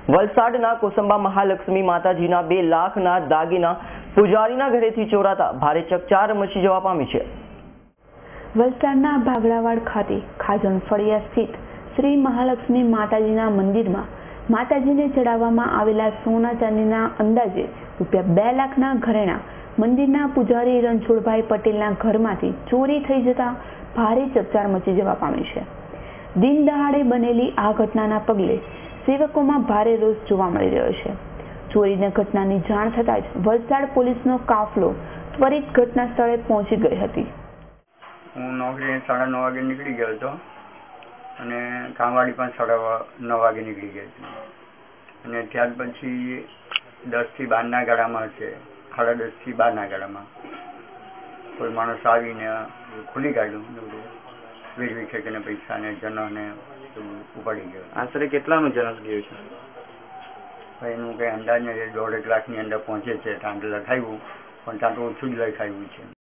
વલસાડના કોસંબા મહાલક્ષ્મી માતાજીના 2 લાખના દાગીના પૂજારીના ઘરેથી ચોરાતા ભારે ચકચાર મચી જવા પામી છે। વલસાડના ભાગડાવાડ ખાતે ખાજણ ફળિયા સ્થિત શ્રી મહાલક્ષ્મી માતાજીના મંદિરમાં માતાજીને ચડાવવામાં આવેલા સોના ચાંદીના અંદાજે ₹2 લાખના ઘરેણા મંદિરના પૂજારી રણછોડભાઈ પટેલના ઘરમાંથી ચોરી થઈ જતા ભારે ચકચાર મચી જવા પામી છે। દિન દહાડે બનેલી આ ઘટનાના પગલે સેવકોમાં ભારે રોષ જોવા મળી રહ્યો છે। ચોરીની ઘટનાની જાણ થતાં જ વલસાડ પોલીસનો કાફલો ત્વરિત ઘટના સ્થળે પહોંચી ગઈ હતી। હું નોકરી 9:30 વાગે નીકળી ગયો હતો અને કામવાળી પણ 9:30 વાગે નીકળી ગઈ હતી અને ત્યાર પછી 10 થી 12 ના ગાળામાં હશે, 10:30 થી 12 ના ગાળામાં કોઈ માણસ આવીને ખુલી કાઢ્યું, વેરવી ખેંચીને પૈસા ને જનોને ઉપાડી ગયો। આશરે કેટલાનું જનસ ગયું છે? એનું કંઈ અંદાજ નથી, 1.5 લાખની અંદર પહોંચે છે। ત્યાં લખાયું પણ ત્યાં તો ઓછું જ લખાયું છે।